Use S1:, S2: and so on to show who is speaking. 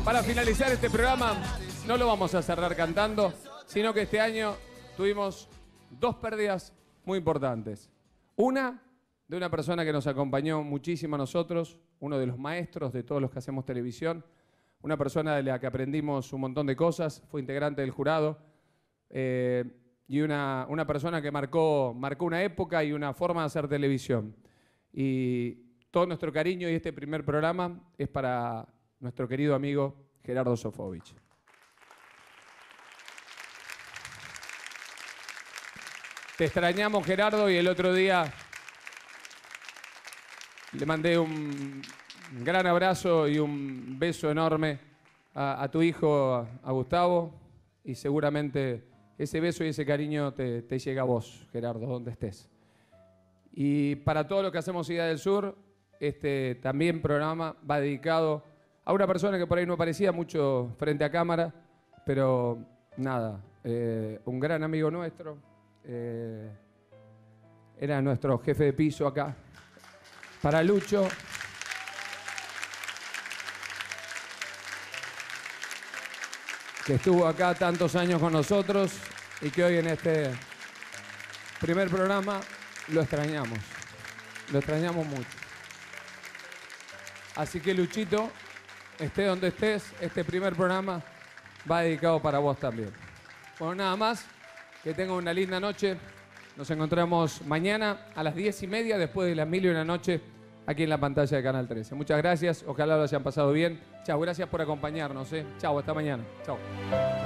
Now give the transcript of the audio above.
S1: Para finalizar este programa, no lo vamos a cerrar cantando, sino que este año tuvimos dos pérdidas muy importantes. Una, de una persona que nos acompañó muchísimo a nosotros, uno de los maestros de todos los que hacemos televisión, una persona de la que aprendimos un montón de cosas, fue integrante del jurado, y una persona que marcó una época y una forma de hacer televisión. Y todo nuestro cariño y este primer programa es para nuestro querido amigo Gerardo Sofovich. Te extrañamos, Gerardo, y el otro día le mandé un gran abrazo y un beso enorme a tu hijo, a Gustavo, y seguramente ese beso y ese cariño te llega a vos, Gerardo, donde estés. Y para todo lo que hacemos Idea del Sur, este también programa va dedicado a una persona que por ahí no aparecía mucho frente a cámara, pero nada, un gran amigo nuestro, era nuestro jefe de piso acá, para Lucho. Que estuvo acá tantos años con nosotros y que hoy en este primer programa lo extrañamos mucho. Así que, Luchito, esté donde estés, este primer programa va dedicado para vos también. Bueno, nada más, que tengan una linda noche. Nos encontramos mañana a las 10:30, después de las 1000 y una noche, aquí en la pantalla de Canal 13. Muchas gracias, ojalá lo hayan pasado bien. Chao, gracias por acompañarnos. Chao, hasta mañana. Chao.